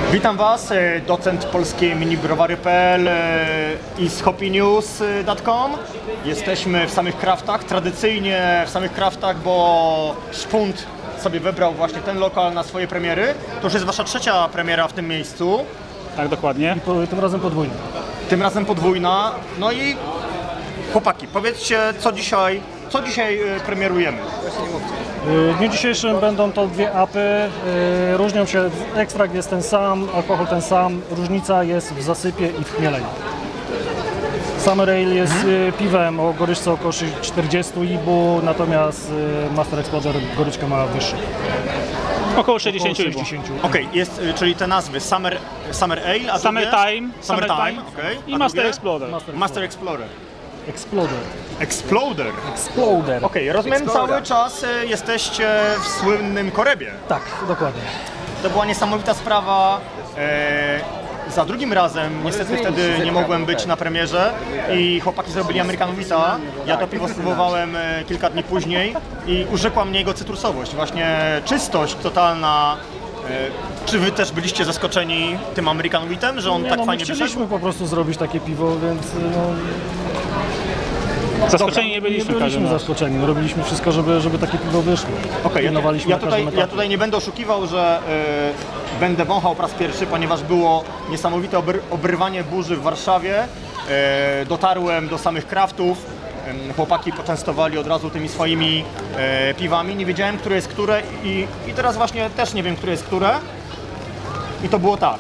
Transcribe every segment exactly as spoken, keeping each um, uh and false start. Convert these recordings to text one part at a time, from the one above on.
Witam Was, docent polskiej minibrowary kropka p l i z hoppy news kropka com. Jesteśmy w samych kraftach, tradycyjnie w samych kraftach, bo Szpunt sobie wybrał właśnie ten lokal na swoje premiery. To już jest Wasza trzecia premiera w tym miejscu. Tak, dokładnie. I po, tym razem podwójna. Tym razem podwójna. No i chłopaki, powiedzcie, co dzisiaj, co dzisiaj premierujemy? W dniu dzisiejszym będą to dwie apy. Różnią się, ekstrakt jest ten sam, alkohol ten sam. Różnica jest w zasypie i w chmieleniu. Summer Ale jest hmm. piwem o goryczce około czterdziestu I B U, natomiast Master Exploder goryczkę ma wyższą. Około sześćdziesiąt I B U. Okej, okay, jest, czyli te nazwy Summer, Summer Ale, a Summer drugie? Time, Summer, Summer Time, Time. Okay. I Master Exploder. Master, Master Explorer. Exploder. Exploder. Exploder. Okej, okay, rozumiem, Exploder. Cały czas jesteście w słynnym Korebie. Tak, dokładnie. To była niesamowita sprawa. E, za drugim razem niestety wtedy nie mogłem być na premierze i chłopaki zrobili Americanowita. Ja to piwo spróbowałem kilka dni później i urzekła mnie jego cytrusowość. Właśnie czystość totalna. E, czy Wy też byliście zaskoczeni tym Americanowitem, że on nie, tak no, fajnie chcieliśmy wyszedł? po prostu zrobić takie piwo, więc no... Zaskoczeni nie byliśmy. Nie byliśmy zaskoczeni, robiliśmy wszystko, żeby, żeby takie piwo wyszło. Okej, ja, ja, tutaj, ja tutaj nie będę oszukiwał, że y, będę wąchał po raz pierwszy, ponieważ było niesamowite obry, obrywanie burzy w Warszawie. Y, dotarłem do samych kraftów, y, chłopaki poczęstowali od razu tymi swoimi y, piwami. Nie wiedziałem, które jest które i, i teraz właśnie też nie wiem, które jest które. I to było tak.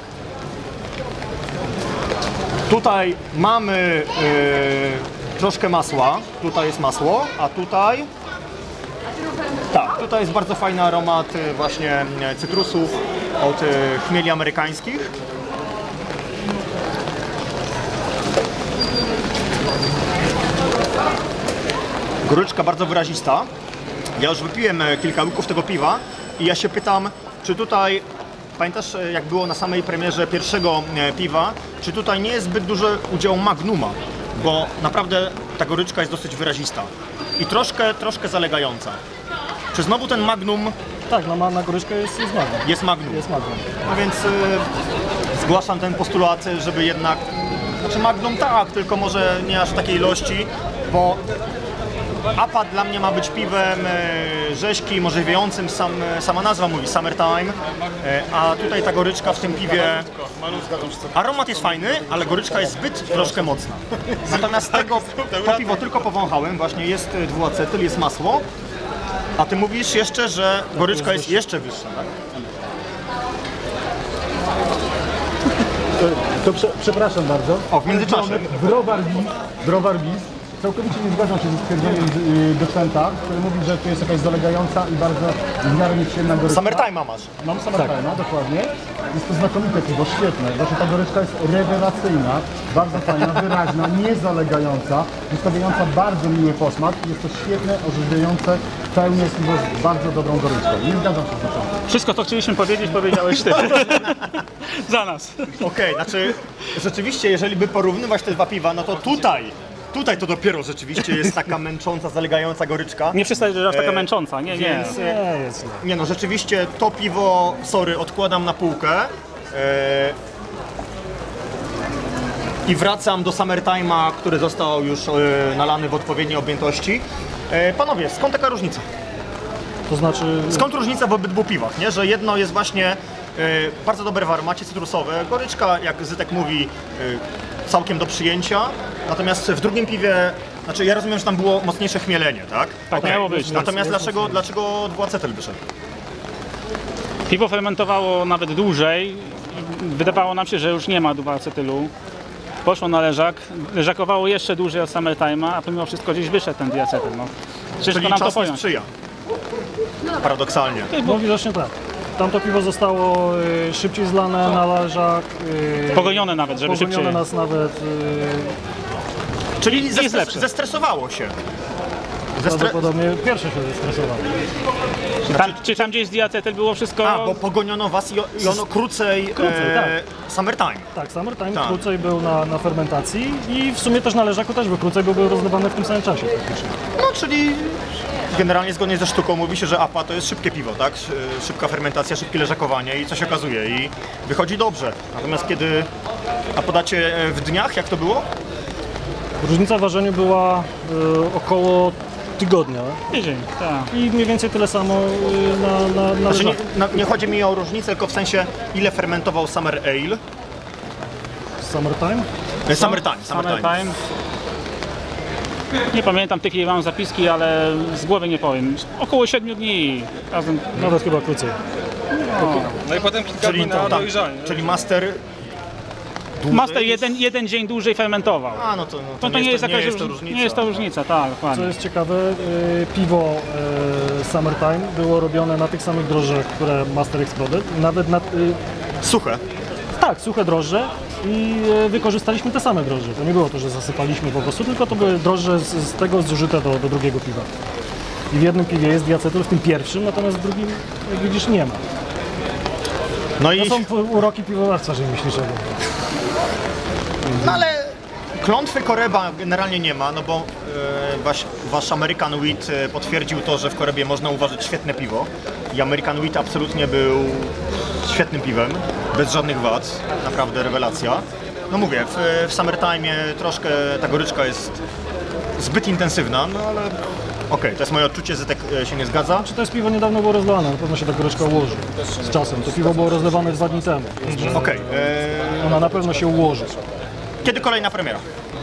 Tutaj mamy y, troszkę masła, tutaj jest masło, a tutaj, tak, tutaj jest bardzo fajny aromat właśnie cytrusów od chmieli amerykańskich. Goryczka bardzo wyrazista. Ja już wypiłem kilka łyków tego piwa i ja się pytam, czy tutaj, pamiętasz jak było na samej premierze pierwszego piwa, czy tutaj nie jest zbyt duży udział Magnuma? Bo naprawdę ta goryczka jest dosyć wyrazista i troszkę, troszkę zalegająca. Czy znowu ten Magnum? Tak, na, na goryczkę jest, jest Magnum. Jest Magnum. Jest Magnum. No więc y, zgłaszam ten postulat, żeby jednak, znaczy Magnum tak, tylko może nie aż w takiej ilości, bo A P A dla mnie ma być piwem y, rzeźki, może wiejącym, sam, sama nazwa mówi Summertime, y, a tutaj ta goryczka w tym piwie, aromat jest fajny, ale goryczka jest zbyt troszkę mocna. Natomiast tego, to piwo tylko powąchałem, właśnie jest dwuacetyl, jest masło, a Ty mówisz jeszcze, że goryczka jest jeszcze wyższa, tak? To prze, przepraszam bardzo. O, w międzyczasie. Browar Bis, Browar Bis. Całkowicie nie zgadzam się ze stwierdzeniem y, docenta, który mówi, że tu jest jakaś zalegająca i bardzo w miarę nieprzyjemna goryczka. Summertime'a masz. Mam Summertime'a, tak. Dokładnie. Jest to znakomite piwo, świetne. Właśnie ta goryczka jest rewelacyjna, bardzo fajna, wyraźna, niezalegająca, zostawiająca bardzo miły posmak. Jest to świetne, orzeźwiające, pełne jest piwo z bardzo dobrą goryczką. Nie zgadzam się z docentem. Wszystko, co chcieliśmy powiedzieć, powiedziałeś Ty. Za nas. Okej, okay, znaczy rzeczywiście, jeżeli by porównywać te dwa piwa, no to tutaj Tutaj to dopiero rzeczywiście jest taka męcząca, zalegająca goryczka. Nie przestaje, że aż taka męcząca, nie, nie. Więc, Nie, jest nie. nie no, rzeczywiście to piwo, sorry, odkładam na półkę. E, I wracam do Summertime'a, który został już e, nalany w odpowiedniej objętości. E, panowie, skąd taka różnica? To znaczy... Skąd różnica w obydwu piwach, nie? Że jedno jest właśnie e, bardzo dobre w aromacie, cytrusowe, goryczka, jak Zytek mówi, e, całkiem do przyjęcia. Natomiast w drugim piwie, znaczy ja rozumiem, że tam było mocniejsze chmielenie, tak? Tak Okay. miało być. Natomiast jest, dlaczego, jest. dlaczego dwuacetyl wyszedł? Piwo fermentowało nawet dłużej. Wydawało nam się, że już nie ma dwuacetylu. Poszło na leżak. Leżakowało jeszcze dłużej od Summertime'a, a pomimo wszystko gdzieś wyszedł ten dwuacetyl. No. Ciężko Czyli nam to czas nie pojąć. sprzyja. Paradoksalnie. No widocznie tak. Tamto piwo zostało y, szybciej zlane na leżak. Y, Pogonione nawet, żeby pogonione szybciej. nas nawet. Y, Czyli jest zestres lepsze. zestresowało się. Zestre... Prawdopodobnie pierwsze się zestresowało. Tam, czy tam gdzieś z diacetyl było wszystko... A, bo pogoniono was i, o- i ono krócej, Krócej, e, tak. Summertime. Tak, Summertime Tak. krócej był na, na fermentacji i w sumie też na leżaku też był krócej, bo był rozlewany w tym samym czasie praktycznie. No, czyli generalnie zgodnie ze sztuką mówi się, że A P A to jest szybkie piwo, tak? Szy- Szybka fermentacja, szybkie leżakowanie i co się okazuje i wychodzi dobrze. Natomiast kiedy, a podacie w dniach, jak to było? Różnica w ważeniu była y, około tygodnia Tydzień, tak. i mniej więcej tyle samo y, na, na, na Znaczy nie, leżaku. na, nie chodzi mi o różnicę, tylko w sensie ile fermentował Summer Ale. Summertime? E, Summertime, Summertime. Summertime. Nie pamiętam, takie mam zapiski, ale z głowy nie powiem. Około siedmiu dni razem. Nawet chyba krócej. No i potem kilka Czyli, dni to, na tak, dojrzanie. czyli master dłużej Master niż- jeden, jeden dzień dłużej fermentował. A, no to, no to, No to nie, jest, to, jakaś nie jest to róż- różnica. Nie jest to różnica, tak, Co dokładnie. jest ciekawe, y, piwo y, Summertime było robione na tych samych drożdżach, które Master Exploded. Nawet na, y, Suche. tak, suche drożdże i y, wykorzystaliśmy te same drożdże. To nie było to, że zasypaliśmy po prostu, tylko to były drożdże z, z tego zużyte do, do drugiego piwa. I w jednym piwie jest diacetyl, w tym pierwszym, natomiast w drugim, jak widzisz, nie ma. No To i, są p- uroki piwowarstwa rzemieślniczego. no ale klątwy Koreba generalnie nie ma, no bo e, wasz, wasz American Wheat e, potwierdził to, że w Korebie można uważać świetne piwo. I American Wheat absolutnie był świetnym piwem, bez żadnych wad, naprawdę rewelacja. No mówię, w, w Summertime troszkę ta goryczka jest zbyt intensywna, no ale okej, to jest moje odczucie, Zytek e, się nie zgadza. Czy to jest piwo niedawno było rozlane? Na pewno się ta goryczka ułoży z czasem. To piwo było rozlewane dwa dni temu. Okej, e, Ona na pewno się ułoży. kiedy kolejna premiera?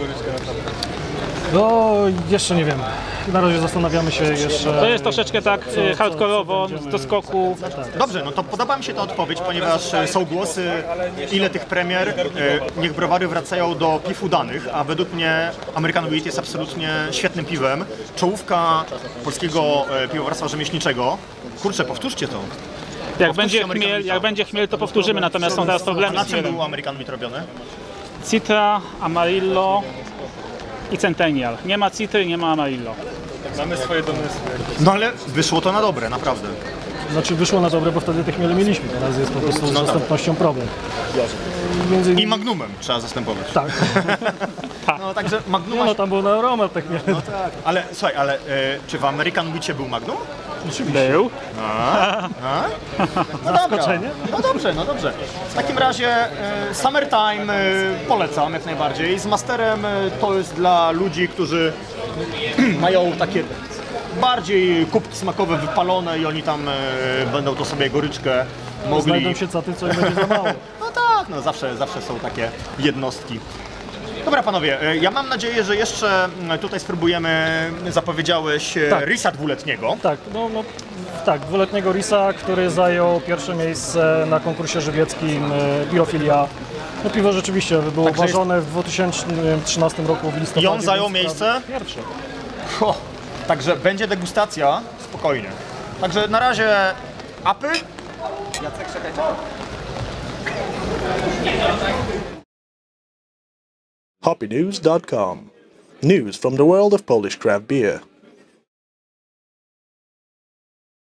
No, jeszcze nie wiem. Na razie zastanawiamy się jeszcze. To jest troszeczkę tak co- e, co hardkorowo, będziemy- do skoku. Dobrze, no to podoba mi się ta odpowiedź, ponieważ e, są głosy, ile tych premier, e, niech browary wracają do piw udanych, a według mnie American Wheat jest absolutnie świetnym piwem. Czołówka polskiego e, piwowarstwa rzemieślniczego. Kurczę, powtórzcie to. Jak będzie American chmiel, Wheata. jak będzie chmiel, to powtórzymy, natomiast są teraz A problemy na z czym chmielem. był American Wheat robiony? Citra, Amarillo i Centennial. Nie ma Citry, nie ma Amarillo. Mamy swoje domysły. No ale wyszło to na dobre, naprawdę. Znaczy wyszło na dobre, bo wtedy te chmiele mieliśmy. Teraz jest po prostu z tak. dostępnością problem. Między I innymi... Magnumem trzeba zastępować. Tak. No także Nie Magnuma... no, tam był na aromat te chmiele. No tak. Ale słuchaj, ale e, czy w American Wheatie był Magnum? Był. No dobra. Zaskoczenie? No dobrze, no dobrze. W takim razie e, Summertime e, polecam jak najbardziej. Z Masterem e, to jest dla ludzi, którzy mają takie bardziej kubki smakowe wypalone i oni tam e, będą to sobie goryczkę mogli... Znajdą się caty, co im będzie za mało. No tak, no zawsze, zawsze są takie jednostki. Dobra panowie, e, ja mam nadzieję, że jeszcze m, tutaj spróbujemy, zapowiedziałeś e, Tak. Risa dwuletniego. Tak, no, no tak, dwuletniego Risa, który zajął pierwsze miejsce na konkursie żywieckim e, Biofilia. No piwo rzeczywiście było Także jest- ważone w dwa tysiące trzynastym roku w listopadzie. I on zajął więc miejsce? Pierwsze. Ho, także będzie degustacja, spokojnie. Także na razie apy. Jacek, czekaj. hoppy news dot com. News from the world of Polish craft beer.